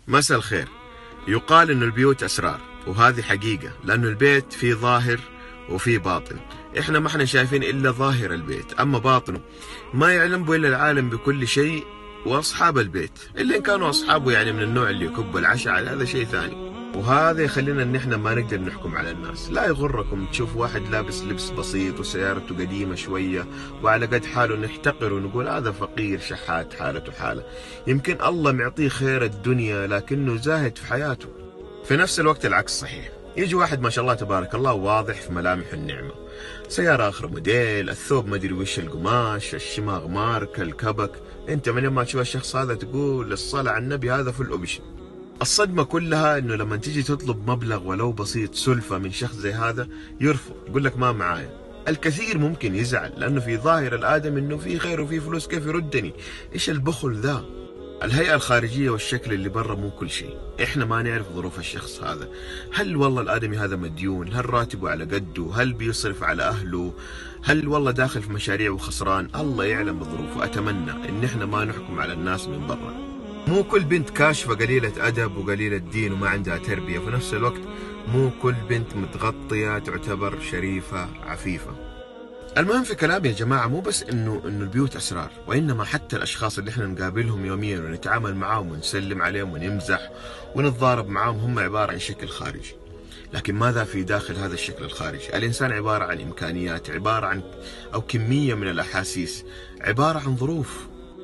مساء الخير. يقال إنه البيوت أسرار، وهذه حقيقة، لأنه البيت فيه ظاهر وفيه باطن. إحنا ما احنا شايفين إلا ظاهر البيت، أما باطنه ما يعلم به إلا العالم بكل شيء. وأصحاب البيت اللي إن كانوا أصحابه يعني من النوع اللي يكب العشاء على هذا شيء ثاني. وهذا يخلينا إن إحنا ما نقدر نحكم على الناس. لا يغركم تشوف واحد لابس لبس بسيط وسيارته قديمة شوية وعلى قد حاله نحتقره ونقول هذا فقير شحات حالته حالة. يمكن الله معطيه خير الدنيا لكنه زاهد في حياته. في نفس الوقت العكس صحيح. يجي واحد ما شاء الله تبارك الله واضح في ملامح النعمة، سيارة آخر موديل، الثوب ما أدري وش القماش، الشماغ ماركة، الكبك. أنت من ما تشوف الشخص هذا تقول الصلاة على النبي هذا فل أوبشن. الصدمة كلها إنه لما تيجي تطلب مبلغ ولو بسيط سلفة من شخص زي هذا يرفض، يقول لك ما معايا. الكثير ممكن يزعل لأنه في ظاهر الآدم إنه في خير وفي فلوس، كيف يردني؟ إيش البخل ذا؟ الهيئة الخارجية والشكل اللي برا مو كل شيء. احنا ما نعرف ظروف الشخص هذا، هل والله الآدمي هذا مديون؟ هل راتبه على قده؟ هل بيصرف على أهله؟ هل والله داخل في مشاريع وخسران؟ الله يعلم بظروفه. أتمنى إن احنا ما نحكم على الناس من برا. مو كل بنت كاشفة قليلة أدب وقليلة دين وما عندها تربية، وفي نفس الوقت مو كل بنت متغطية تعتبر شريفة عفيفة. المهم في كلامي يا جماعة مو بس إنه البيوت أسرار، وإنما حتى الأشخاص اللي إحنا نقابلهم يوميا ونتعامل معاهم ونسلم عليهم ونمزح ونتضارب معاهم هم عبارة عن شكل خارجي. لكن ماذا في داخل هذا الشكل الخارجي؟ الإنسان عبارة عن إمكانيات، عبارة عن أو كمية من الأحاسيس، عبارة عن ظروف.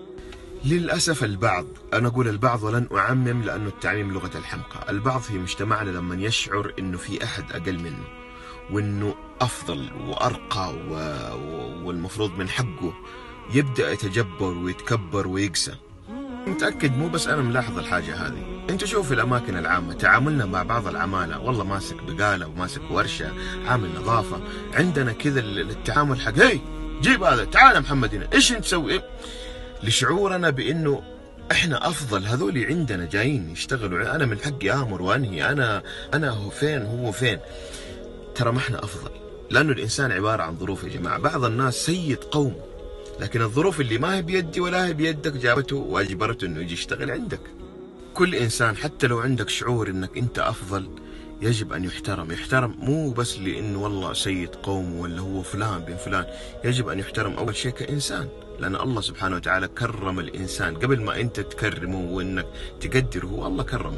للأسف البعض، أنا أقول البعض ولن أعمم لأنه التعميم لغة الحمقى، البعض في مجتمعنا لما يشعر إنه في أحد أقل منه وإنه أفضل وأرقى والمفروض من حقه يبدأ يتجبر ويتكبر ويقسى. متأكد مو بس أنا ملاحظ الحاجة هذه. أنتوا شوفوا في الأماكن العامة تعاملنا مع بعض العمالة، والله ماسك بقالة وماسك ورشة عامل نظافة، عندنا كذا التعامل حق هي جيب هذا تعال محمد هنا إيش أنت تسوي؟ لشعورنا بأنه احنا افضل، هذول عندنا جايين يشتغلوا، انا من حقي امر وانهي، انا هو فين هو فين. ترى ما احنا افضل، لانه الانسان عباره عن ظروف يا جماعه. بعض الناس سيد قوم، لكن الظروف اللي ما هي بيدي ولا هي بيدك جابته واجبرته انه يجي يشتغل عندك. كل انسان حتى لو عندك شعور انك انت افضل يجب ان يحترم مو بس لانه والله سيد قوم ولا هو فلان بن فلان. يجب ان يحترم اول شيء كانسان، لأن الله سبحانه وتعالى كرم الإنسان قبل ما أنت تكرمه وأنك تقدره، هو الله كرمه.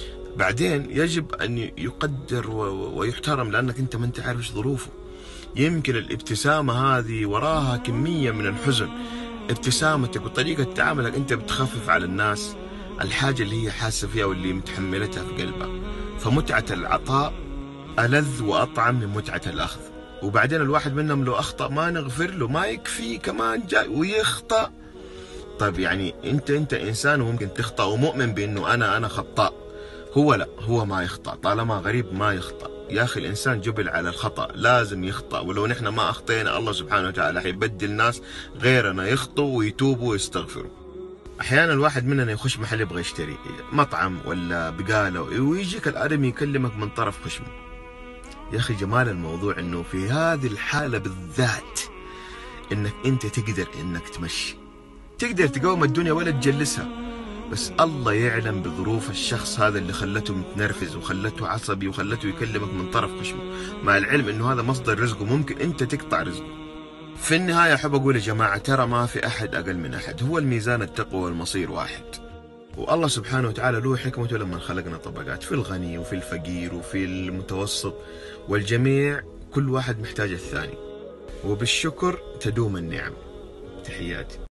بعدين يجب أن يقدر ويحترم لأنك أنت ما أنت عارف إيش ظروفه. يمكن الابتسامة هذه وراها كمية من الحزن. ابتسامتك وطريقة تعاملك أنت بتخفف على الناس الحاجة اللي هي حاسة فيها واللي متحملتها في قلبها. فمتعة العطاء ألذ وأطعم من متعة الأخذ. وبعدين الواحد منهم لو أخطأ ما نغفر له، ما يكفي كمان جاي ويخطأ. طيب يعني أنت إنسان وممكن تخطأ ومؤمن بأنه أنا خطاء. هو لا، هو ما يخطأ طالما غريب ما يخطأ. يا أخي الإنسان جبل على الخطأ، لازم يخطأ. ولو نحن ما أخطينا الله سبحانه وتعالى حيبدل ناس غيرنا يخطوا ويتوبوا ويستغفروا. أحيانا الواحد مننا يخش محل يبغى يشتري مطعم ولا بقالة ويجيك الآدمي يكلمك من طرف خشمه. يا أخي جمال الموضوع إنه في هذه الحالة بالذات إنك أنت تقدر إنك تمشي، تقدر تقوم الدنيا ولا تجلسها. بس الله يعلم بظروف الشخص هذا اللي خلته متنرفز وخلته عصبي وخلته يكلمك من طرف خشمه، مع العلم إنه هذا مصدر رزقه، ممكن أنت تقطع رزقه. في النهاية أحب أقول يا جماعة ترى ما في أحد أقل من أحد، هو الميزان التقوى والمصير واحد. والله سبحانه وتعالى له حكمته لما خلقنا طبقات، في الغني وفي الفقير وفي المتوسط، والجميع كل واحد محتاج الثاني، وبالشكر تدوم النعم. تحياتي.